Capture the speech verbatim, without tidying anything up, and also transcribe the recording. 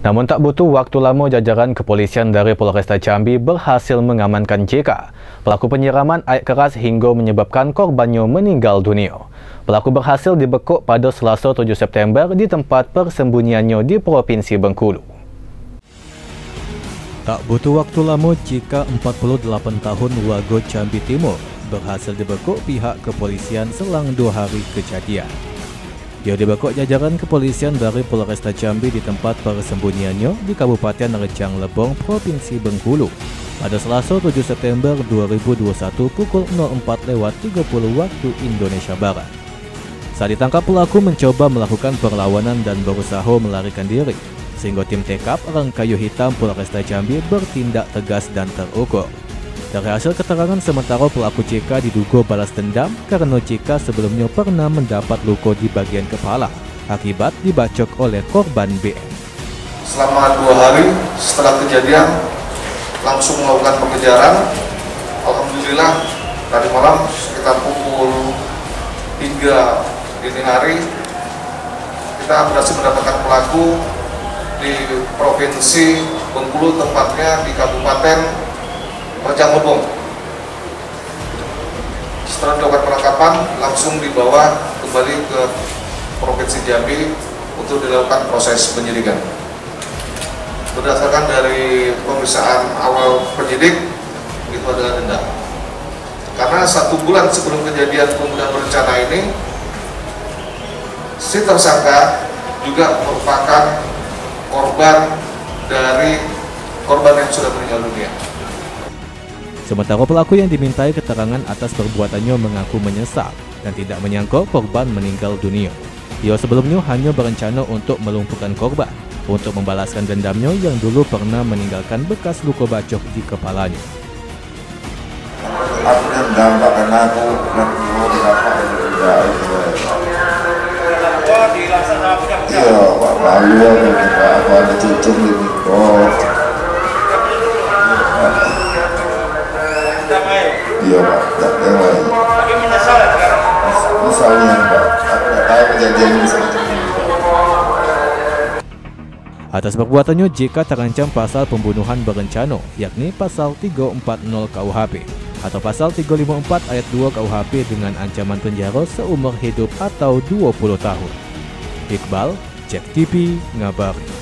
Namun tak butuh waktu lama, jajaran kepolisian dari Polresta Jambi berhasil mengamankan J K, pelaku penyiraman air keras hingga menyebabkan korbannya meninggal dunia. Pelaku berhasil dibekuk pada Selasa tujuh September di tempat persembunyiannya di Provinsi Bengkulu. Tak butuh waktu lama, J K empat puluh delapan tahun warga Jambi Timur berhasil dibekuk pihak kepolisian selang dua hari kejadian. Dia dibekuk jajaran kepolisian dari Polresta Jambi di tempat persembunyiannya di Kabupaten Rejang Lebong, Provinsi Bengkulu pada Selasa tujuh September dua ribu dua puluh satu pukul nol empat lewat tiga puluh waktu Indonesia Barat. Saat ditangkap, pelaku mencoba melakukan perlawanan dan berusaha melarikan diri, sehingga tim tekap Rang Kayu Hitam Polresta Jambi bertindak tegas dan terukur. Dari hasil keterangan sementara, pelaku J K diduga balas dendam karena J K sebelumnya pernah mendapat luka di bagian kepala akibat dibacok oleh korban B M. Selama dua hari setelah kejadian langsung melakukan pengejaran. Alhamdulillah tadi malam sekitar pukul tiga dini hari kita berhasil mendapatkan pelaku di Provinsi Bengkulu, tempatnya di Kabupaten Rejang Lebong. Setelah dilakukan penangkapan, langsung dibawa kembali ke Provinsi Jambi untuk dilakukan proses penyidikan. Berdasarkan dari pemeriksaan awal penyidik, itu adalah dendam. Karena satu bulan sebelum kejadian pembunuhan berencana ini, si tersangka juga merupakan korban dari korban yang sudah meninggal dunia. Sementara pelaku yang dimintai keterangan atas perbuatannya mengaku menyesal dan tidak menyangka korban meninggal dunia. Ia sebelumnya hanya berencana untuk melumpuhkan korban untuk membalaskan dendamnya yang dulu pernah meninggalkan bekas luka bacok di kepalanya. Aku dampak karena aku mau dapat tidak itu. Iya, Pak Lalu aku ada cucung di mikro. Iya Pak, tak yang lain. Tapi menyesal ya sekarang? Misalnya Pak, aku tak tahu kejadian ini seperti ini. Atas perbuatannya, J K terancam pasal pembunuhan berencana, yakni pasal tiga ratus empat puluh K U H P atau pasal tiga ratus lima puluh empat ayat dua K U H P dengan ancaman penjara seumur hidup atau dua puluh tahun. Iqbal, Jack T V, ngabar.